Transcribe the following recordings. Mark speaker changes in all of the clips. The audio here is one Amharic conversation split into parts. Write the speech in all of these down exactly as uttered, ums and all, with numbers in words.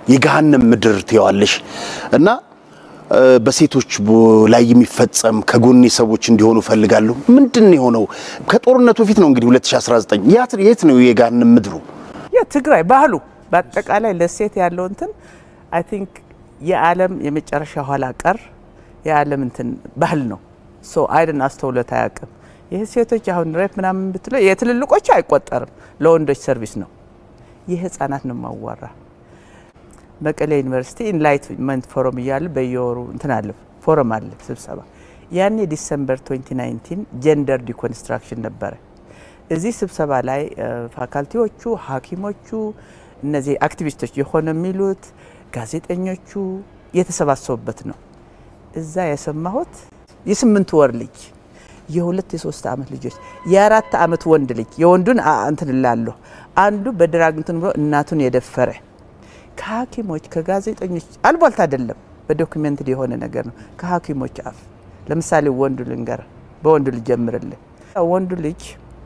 Speaker 1: የገሃነም ምድር ትያዋለሽ እና በሴቶች ላይ የሚፈጸም ከጎኔ ሰዎች እንዲሆኑ ፈልጋለሁ ምንድነው የሆነው ከጦርነቱ ፊት ነው እንግዲህ ሁለት ሺህ አስራ ዘጠኝ ያት የት ነው የገሃነም ምድሩ
Speaker 2: የትግራይ ባህሉ በአጠቃላይ ለሴት ያለው እንትን I think የዓለም የመጨረሻ ኋላ ቀር የዓለም እንትን ባህል ነው ሶ አይደን አስተውሎት አያውቅም ይሄ ሴቶች አሁን ሬፕ ምናምን ብትለው የትልልቆች አይቆጠርም ለወንዶች ሰርቪስ ነው ይሄ ህፃናት ነው ማዋራ መቀሌ ዩኒቨርሲቲ ኢንላይትመንት ፎረም ይያል በየወሩ እንትን አለ ፎረም አለ ስብሰባ ያኔ ዲሴምበር twenty nineteen ጀንደር ዲኮንስትራክሽን ነበር እዚህ ስብሰባ ላይ ፋካልቲዎቹ ሐኪሞቹ እነዚህ አክቲቪስቶች የሆነ ሚሉት ጋዜጠኞቹ የተሰባሰቡበት ነው እዛ የሰማሁት የስምንት ወር ልጅ የሁለት የሶስት አመት ልጆች የአራት አመት ወንድ ልጅ የወንዱን እንትን ላለው አንዱ በድራግ እንትን ብሎ እናቱን የደፈረ ከሐኪሞች ከጋዜጠኞች አልቦልታ አይደለም በዶክመንት የሆነ ነገር ነው ከሐኪሞች አፍ ለምሳሌ ወንዱ ልንገር በወንዱ ልጅ ጀምርልህ ወንዱ ልጅ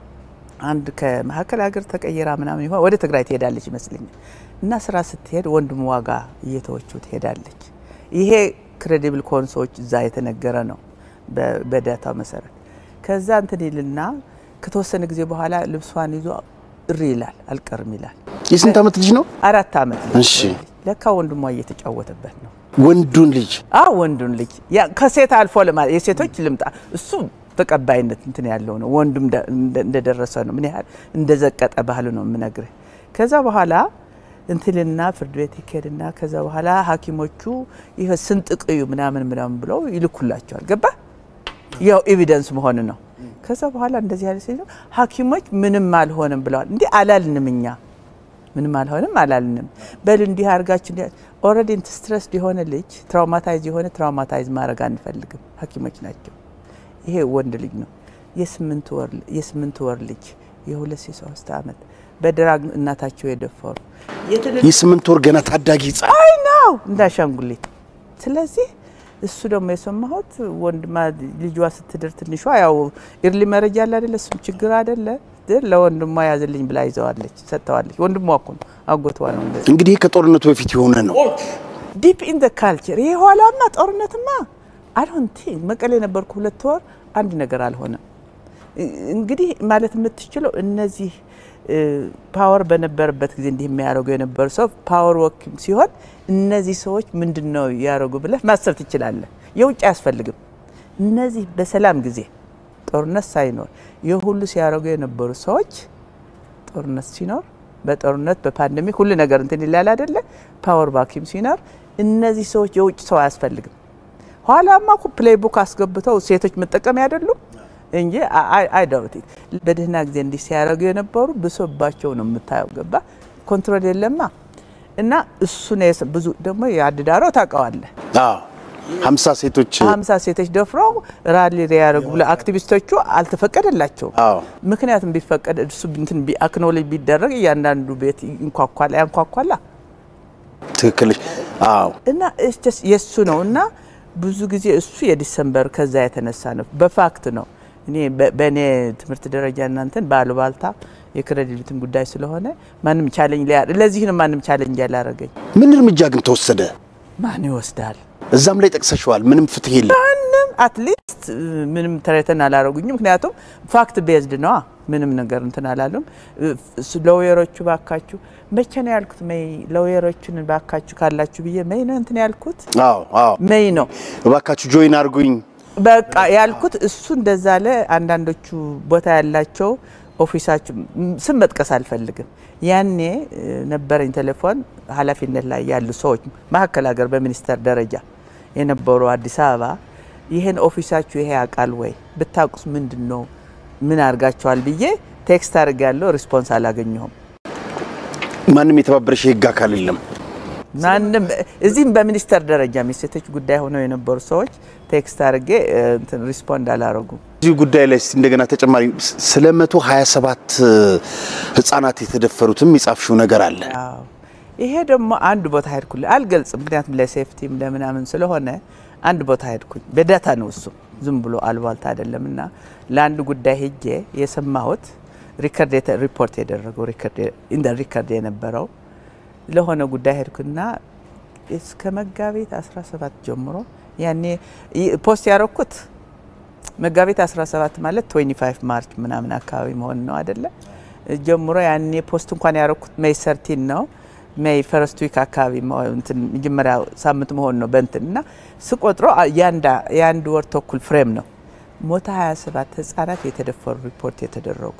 Speaker 2: አንድ ከመሐከል ሀገር ተቀየራ ምናምን ይሆን ወደ ትግራይ ትሄዳለች ይመስልኛል እና ስራ ስትሄድ ወንዱም ዋጋ እየተወቹ ትሄዳለች ይሄ ክሬዲብል ኮንሶች እዛ የተነገረ ነው በዳታ መሰረት ከዛ እንትን ይልና ከተወሰነ ጊዜ በኋላ ልብሷን ይዞ እሪ ይላል አልቀርም ይላል
Speaker 1: የስንት አመት ልጅ ነው
Speaker 2: አራት አመት
Speaker 1: እሺ
Speaker 2: ለካ ወንዱም እየተጫወተበት ነው
Speaker 1: ወንዱን ልጅ
Speaker 2: አዎ ወንዱን ልጅ ያ ከሴት አልፎ ለማለት የሴቶች ልምጣ እሱ ተቀባይነት እንትን ያለው ነው ወንዱም እንደደረሰ ነው ምን ያህል እንደዘቀጠ ባህሉ ነው ምነግርህ ከዛ በኋላ እንትልና ፍርድ ቤት ይከድና ከዛ በኋላ ሐኪሞቹ ይሄ ስንጥቅዩ ምናምን ምናምን ብለው ይልኩላቸዋል ገባ ያው ኤቪደንስ መሆን ነው ከዛ በኋላ እንደዚህ ያለ ሲሉ ሐኪሞች ምንም አልሆነም ብለዋል እንዴ አላልንምኛ ምንም አልሆነም አላልንም በል እንዲህ አርጋችሁ ኦሬዲ ስትረስ ሊሆነ ልጅ ትራውማታይዝ የሆነ ትራውማታይዝ ማድረግ አንፈልግም ሐኪሞች ናቸው ይሄ ወንድ ልጅ ነው የስምንት ወር የስምንት ወር ልጅ የሁለት ሶስት አመት በድራግ እናታቸው የደፈሩ
Speaker 1: የስምንት ወር ገና ታዳጊ ህፃን
Speaker 2: አይ ነው እንዳሻንጉሊት ስለዚህ እሱ ደግሞ የሰማሁት ወንድማ ልጅዋ ስትድር ትንሿ ያው ኢርሊ መረጃ አለ አይደለ እሱ ችግር አይደለ ለወንድሟ ያዘልኝ ብላ ይዘዋለች ሰጣዋለች ወንድሟ እኮ አጎቷ ነው እንደዚህ
Speaker 1: እንግዲህ ከጦርነቱ በፊት የሆነ ነው
Speaker 2: ዲፕ ኢን ዘ ካልቸር ይሄ ኋላማ ጦርነትማ I don't think መቀሌ ነበርኩ ሁለት ወር አንድ ነገር አልሆነም እንግዲህ ማለት የምትችለው እነዚህ ፓወር በነበረበት ጊዜ እንዲህ የሚያረጉ የነበሩ ሰው ፓወር ወርክ ሲሆን እነዚህ ሰዎች ምንድነው ያረጉ ብለህ ማሰብ ትችላለህ የውጭ ያስፈልግም እነዚህ በሰላም ጊዜ ጦርነት ሳይኖር የሁሉ ሲያረጉ የነበሩ ሰዎች ጦርነት ሲኖር በጦርነት በፓንደሚክ ሁሉ ነገር እንትን ይላል አይደለ ፓወር ቫኪዩም ሲኖር እነዚህ ሰዎች የውጭ ሰው ያስፈልግም ኋላማ እኮ ፕሌይቡክ አስገብተው ሴቶች መጠቀም ያደሉ እንጂ አይ አይ ዳውት በደህና ጊዜ እንዲህ ሲያረጉ የነበሩ ብሶባቸው ነው የምታየው ገባ ኮንትሮል የለማ እና እሱ ነው ብዙ ደግሞ ያድዳሮ ታቀዋለህ
Speaker 1: አዎ ሀምሳ ሴቶች
Speaker 2: ሀምሳ ሴቶች ደፍረው ራሊ ያረጉ ብለ አክቲቪስቶቹ አልተፈቀደላቸው
Speaker 1: አዎ
Speaker 2: ምክንያቱም ቢፈቀድ እሱ እንትን ቢአክኖሌጅ ቢደረግ ያንዳንዱ ቤት እንኳኳላ ያንኳኳላ
Speaker 1: ትክክል አዎ
Speaker 2: እና እስ ጀስት የሱ ነውና ብዙ ጊዜ እሱ የዲሴምበር ከዛ የተነሳ ነው በፋክት ነው እኔ በኔ ትምርት ደረጃ እናንተን ባሉባልታ የክሬዲቢሊቲን ጉዳይ ስለሆነ ማንም ቻሌንጅ ላይ ለዚህ ነው ማንም ቻሌንጅ ያላረገኝ
Speaker 1: ምን እርምጃ ግን ተወሰደ
Speaker 2: ማን ይወስዳል
Speaker 1: እዛም ላይ ጠቅሰሽዋል ምንም ፍትህ የለም
Speaker 2: ማንም አትሊስት ምንም ተረተን አላረጉኝም ምክንያቱም ፋክት ቤዝድ ነው ምንም ነገር እንትን አላለም ሎየሮቹ ባካችሁ መቼ ነው ያልኩት መይ ሎየሮቹን ባካችሁ ካላችሁ ብዬ መይ ነው እንትን ያልኩት
Speaker 1: አዎ አዎ
Speaker 2: መይ ነው
Speaker 1: ባካችሁ ጆይን አርጉኝ
Speaker 2: በቃ ያልኩት እሱ እንደዛለ አንዳንዶቹ ቦታ ያላቸው ኦፊሳችሁ ስም መጥቀስ አልፈልግም ያኔ ነበረኝ ቴሌፎን ኃላፊነት ላይ ያሉ ሰዎች ማከለ ሀገር በሚኒስተር ደረጃ የነበሩ አዲስ አበባ ይሄን ኦፊሳችሁ ይሄ ያቃል ወይ ብታቁስ ምንድነው ምን አርጋቸዋል ብዬ ቴክስት አርጋለሁ ሪስፖንስ አላገኘሁም
Speaker 1: ማንንም የተባበረሽ ህግ አካል የለም
Speaker 2: ማንንም እዚህም በሚኒስተር ደረጃ ሚኒስትሮች ጉዳይ ሆነው የነበሩ ሰዎች ቴክስት አርጌ እንትን ሪስፖንድ አላረጉ
Speaker 1: እዚህ ጉዳይ ላይ እንደገና ተጨማሪ ስለ one twenty-seven ህፃናት የተደፈሩትም ይጻፍሽው ነገር አለ
Speaker 2: አዎ ይሄ ደግሞ አንድ ቦታ ሄድኩኝ አልገልጽም ምክንያቱም ለሴፍቲም ለምናምን ስለሆነ አንድ ቦታ ሄድኩኝ በዳታ ነው እሱ ዝም ብሎ አልባልታ አይደለምና ለአንድ ጉዳይ ሄጄ የሰማሁት ሪከርድ ሪፖርት ያደረገው ሪከርድ ኢን ዘ ሪከርድ የነበረው ለሆነ ጉዳይ ሄድኩና እስከ መጋቢት አስራ ሰባት ጀምሮ ያኔ ፖስት ያረኩት መጋቢት አስራ ሰባት ማለት twenty-five ማርች ምናምን አካባቢ መሆን ነው አይደለ ጀምሮ ያኔ ፖስት እንኳን ያረኩት ሜይ thirteen ነው ሜይ first week አካባቢ እንትን መጀመሪያ ሳምንት መሆን ነው በእንትና ስቆጥረው ያንዳ ያንድ ወር ተኩል ፍሬም ነው ሞታ ሃያ ሰባት ህፃናት የተደፈሩ ሪፖርት የተደረጉ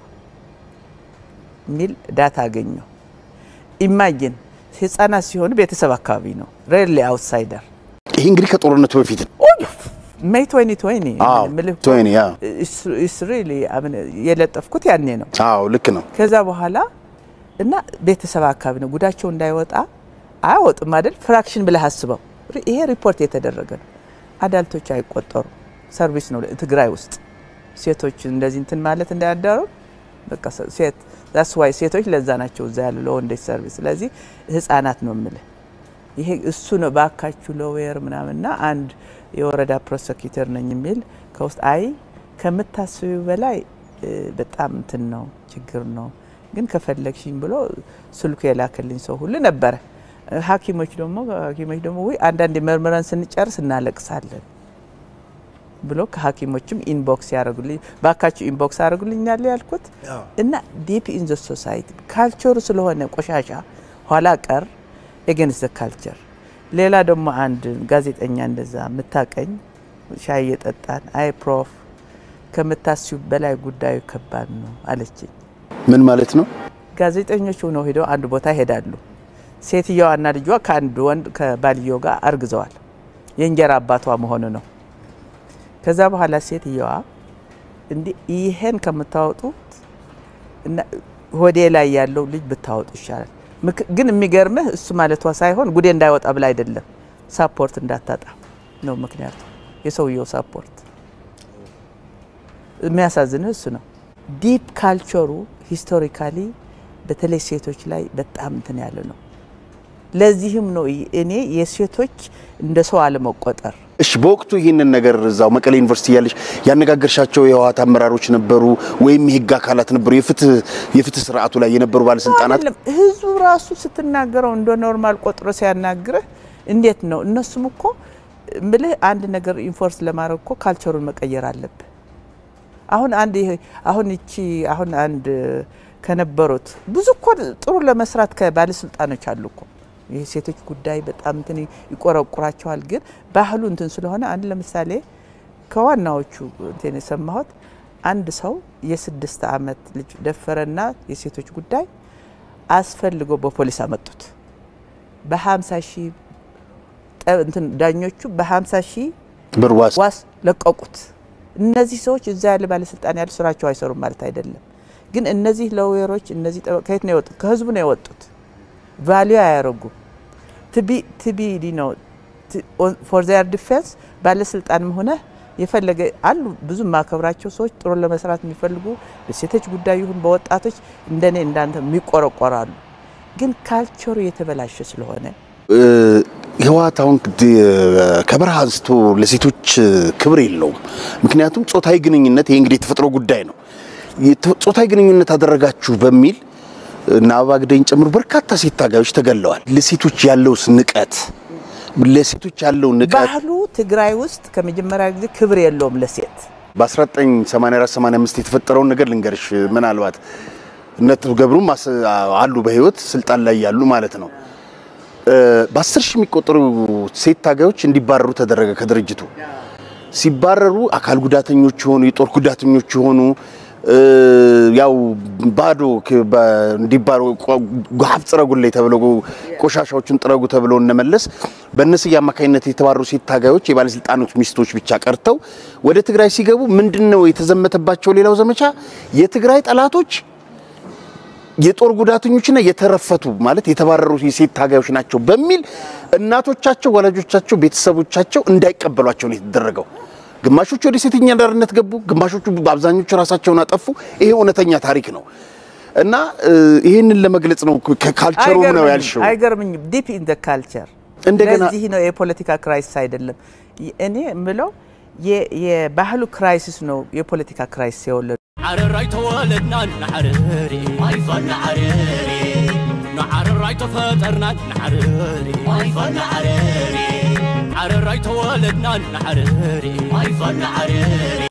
Speaker 2: ሚል ዳታ አገኘው ኢማጂን ህፃናት ሲሆኑ ቤተሰብ አካባቢ ነው ሬሊ አውትሳይደር
Speaker 1: ይሄ እንግዲህ ከጦርነቱ በፊት
Speaker 2: May twenty twenty
Speaker 1: twenty ያ
Speaker 2: is really I mean የለጠፍኩት ያኔ ነው
Speaker 1: አዎ ልክ ነው
Speaker 2: ከዛ በኋላ እና ቤተሰብ አካባቢ ነው ጉዳቸው እንዳይወጣ አይወጥም አይደል ፍራክሽን ብለ ሐስበው ይሄ ሪፖርት የተደረገ ነው አዳልቶች አይቆጠሩ ሰርቪስ ነው ትግራይ ውስጥ ሴቶች እንደዚህ እንትን ማለት እንዳያዳሩ በቃ ሴት that's why ሴቶች ለዛ ናቸው እዛ ያለው ለወንዶች ሰርቪስ ስለዚህ ህፃናት ነው ምለ ይሄ እሱ ነው ባካችሁ ሎዌር ምናምንና አንድ የወረዳ ፕሮሰኪተር ነኝ የሚል ከውስጥ አይ ከመታሰዩ በላይ በጣም እንትን ነው ችግር ነው ግን ከፈለግሽኝ ብሎ ስልኩ የላከልኝ ሰው ሁሉ ነበር ሐኪሞች ደግሞ ሐኪሞች ደግሞ ወይ አንዳንድ መርመራን ስንጨርስ እናለቅሳለን ብሎ ከሐኪሞችም ኢንቦክስ ያረጉልኝ ባካችሁ ኢንቦክስ አረጉልኛል ያልኩት እና ዲፕ ኢን ዘ ሶሳይቲ ካልቸሩ ስለሆነ ቆሻሻ ኋላ ቀር against the culture ሌላ ደግሞ አንድ ጋዜጠኛ እንደዛ መታቀኝ ሻይ የጠጣን አይ ፕሮፍ ከመታስዩ በላይ ጉዳዩ ከባድ ነው አለችኝ
Speaker 1: ምን ማለት ነው
Speaker 2: ጋዜጠኞች ሆነው ሄደው አንድ ቦታ ሄዳሉ ሴትየዋና ልጇ ከአንድ ወንድ ከባልየው ጋር አርግዘዋል የእንጀራ አባቷ መሆኑ ነው ከዛ በኋላ ሴትየዋ እንዴ ይሄን ከመታወጡ እና ሆዴ ላይ ያለው ልጅ ብታወጡ ይሻላል ግን የሚገርምህ እሱ ማለቷ ሳይሆን ጉዴ እንዳይወጣ ብላ አይደለም ሳፖርት እንዳታጣ ነው ምክንያቱ የሰውየው ሳፖርት የሚያሳዝንህ እሱ ነው ዲፕ ካልቸሩ ሂስቶሪካሊ በተለይ ሴቶች ላይ በጣም እንትን ያለ ነው ለዚህም ነው እኔ የሴቶች እንደ ሰው አለመቆጠር
Speaker 1: እሺ በወቅቱ ይሄንን ነገር እዛው መቀሌ ዩኒቨርሲቲ ያለሽ ያነጋገርሻቸው የህወሓት አመራሮች ነበሩ ወይም የህግ አካላት ነበሩ የፍትህ የፍትህ ስርዓቱ ላይ የነበሩ ባለስልጣናት
Speaker 2: ህዝቡ ራሱ ስትናገረው እንደ ኖርማል ቆጥሮ ሲያናግርህ እንዴት ነው እነሱም እኮ ምልህ አንድ ነገር ኢንፎርስ ለማድረግ እኮ ካልቸሩን መቀየር አለበት አሁን አንድ አሁን እቺ አሁን አንድ ከነበሩት ብዙ እኮ ጥሩ ለመስራት ከባለስልጣኖች አሉ እኮ ይሄ ሴቶች ጉዳይ በጣም እንትን ይቆረቁራቸዋል ግን ባህሉ እንትን ስለሆነ አንድ ለምሳሌ ከዋናዎቹ እንትን የሰማሁት አንድ ሰው የስድስት አመት ልጅ ደፈረና የሴቶች ጉዳይ አስፈልጎ በፖሊስ አመጡት በ50 ሺህ እንትን ዳኞቹ በ50 ሺህ
Speaker 1: ብር ዋስ
Speaker 2: ለቀቁት እነዚህ ሰዎች እዛ ያለ ባለስልጣን ያለ ስራቸው አይሰሩም ማለት አይደለም ግን እነዚህ ሎየሮች እነዚህ ከየት ነው የወጡት ከህዝቡ ነው የወጡት ቫልዩ ያያረጉ to be to be you know to, for their defense ባለስልጣንም ሆነ የፈለገ አሉ ብዙ ማከብራቸው ሰዎች ጥሩ ለመስራት የሚፈልጉ በሴቶች ጉዳይ ይሁን በወጣቶች እንደኔ እንዳንተ የሚቆረቆራሉ ግን ካልቸሩ የተበላሸ ስለሆነ
Speaker 1: ህወሓት አሁን ከበረሃ አንስቶ ለሴቶች ክብር የለውም ምክንያቱም ጾታዊ ግንኙነት ይሄ እንግዲህ ተፈጥሮ ጉዳይ ነው ጾታዊ ግንኙነት አደረጋችሁ በሚል እና አባግደኝ ጨምሮ በርካታ ሴት ታጋዮች ተገለዋል ለሴቶች ያለው ንቀት ለሴቶች ያለው ንቀት
Speaker 2: ባህሉ ትግራይ ውስጥ ከመጀመሪያ ጊዜ ክብር የለውም ለሴት
Speaker 1: በ1984 85 የተፈጠረው ነገር ልንገርሽ ምናልባት እነቱ ገብሩም አሉ በህይወት ስልጣን ላይ ያሉ ማለት ነው በ10 ሺህ የሚቆጠሩ ሴት ታጋዮች እንዲባረሩ ተደረገ ከድርጅቱ ሲባረሩ አካል ጉዳተኞች ሆኑ የጦር ጉዳተኞች ሆኑ ያው ባዶ እንዲባሩ ጓፍ ጥረጉልኝ ተብለው ቆሻሻዎችን ጥረጉ ተብለው እነመለስ በእነሱ ያማካይነት የተባረሩ ሴት ታጋዮች የባለስልጣኖች ሚስቶች ብቻ ቀርተው ወደ ትግራይ ሲገቡ ምንድነው የተዘመተባቸው ሌላው ዘመቻ የትግራይ ጠላቶች የጦር ጉዳተኞችና የተረፈቱ ማለት የተባረሩ የሴት ታጋዮች ናቸው በሚል እናቶቻቸው ወላጆቻቸው ቤተሰቦቻቸው እንዳይቀበሏቸው ነው የተደረገው ግማሾቹ ወደ ሴተኛ ዳርነት ገቡ ግማሾቹ በአብዛኞቹ ራሳቸውን አጠፉ ይሄ እውነተኛ ታሪክ ነው እና ይሄንን ለመግለጽ ነው ከካልቸሩ ነው ያልሽው
Speaker 2: አይገርምኝ ዲፕ ኢን ዘ ካልቸር እንደገና ለዚህ ነው የፖለቲካ ክራይሲስ አይደለም እኔ ምለው የባህሉ ክራይሲስ ነው የፖለቲካ ክራይሲስ የወለደ عرراي تولدنا نعرري ما يفن عرري
Speaker 3: نعرراي تفطرنا نعرري وايفن نعرري عرراي تولدنا نعرري وايفن نعرري